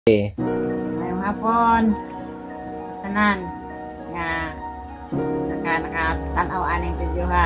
Ngayong hapon, tanan nga nakatanaw aning video ha.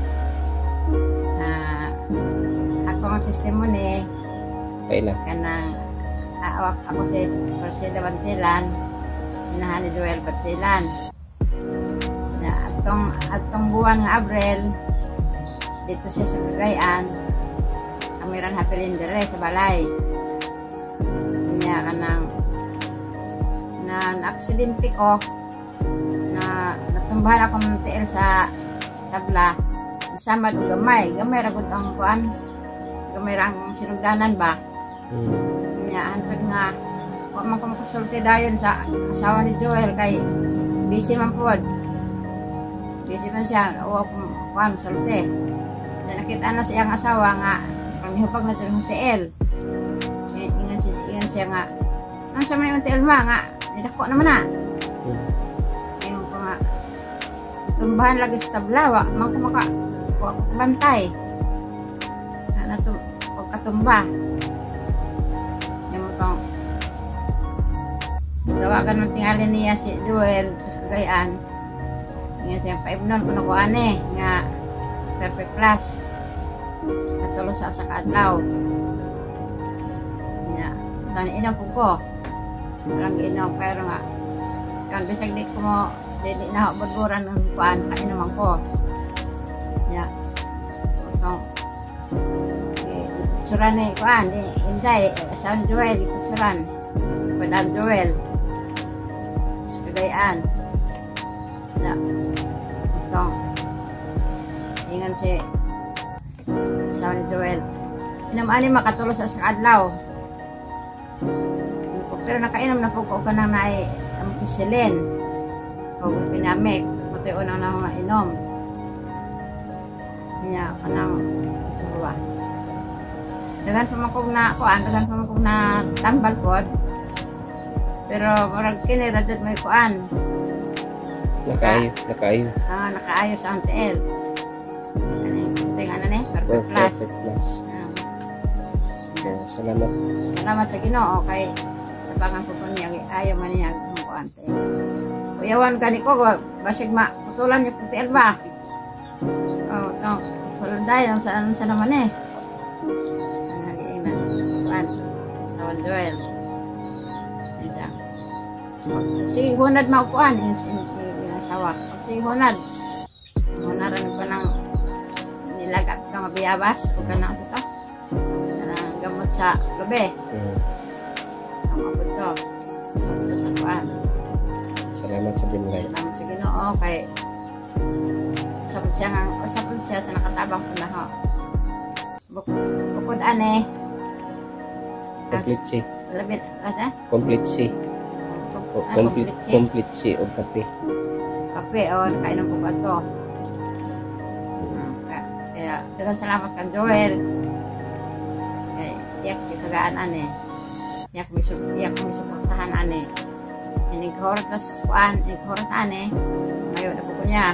Ako ang testimony kanang ako si Persida Bantilan, inahan ni Joel Bantilan. Na atong buwan nga Abril dito siya sa Cagayan, kamiran hapilin dire sa balay. Niya kanang na-aksidente ko na natumbahan ako ng tiil sa tabla. Sama gamay ra gud ang kuan, gamay ra ang sinugdanan ba. Niya hantod nga wa man ko makusulti dayon sa asawa ni Joel kay busy man pod. Busy man siya o kuan sulti. Nakita na siyang asawa nga pamihupag na sa tiil. Ingan siya nga nasa may unti alma nga nidako naman na. Ayun ko nga tumbahan lagi sa tablawa man ko bantay na to pagkatumba yung tong tawagan ng tingali niya si Joel sa Cagayan nga siya paibnon kuno ko ane nga perfect class natulo sa kadlaw nya tan inom ko lang inom pero nga kan bisag di ko mo di na bodboran ng kuan kainom ko nya utong suran ni kuan di inday asawa ni Joel di suran padang Joel sa Cagayan nya utong ingan si asawa ni Joel inom ani makatulo sa adlaw pero nakainom na po ko kanang naay amoxicillin o pinamik pati unang na mga inom niya kanang suwa dagan pa man kong na kuan dagan pa man kong na tambal pod pero murag kini radyo may kuan nakaayo sa antel ano ni perfect class salamat sa Ginoo kay tabangan ko po niya ayaw man niya kung kuante uyawan ka ni ko basig putulan niya putil ba ito tulunday saan naman nag-iinan kuan sa Joel sige hunad maupuan inasawa sige hunad hunaran pa ng nilagat ka mabiyabas o ka na ito gamot sa gabi mapunto sa kuan salamat sa binlay salamat sa Ginoo kay usapon siya sa nakatabang po na ho bukod ane complete si o kape o nakainom po ito kaya dagang salamat kan Joel iyak ikagaan ane iyak misuportahan ane inighorat na kuan inighorat ane ngayon na po ko niya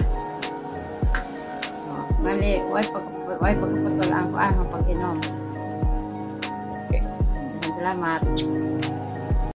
bali way pagpapatulang kuan ang pag-inom okay salamat.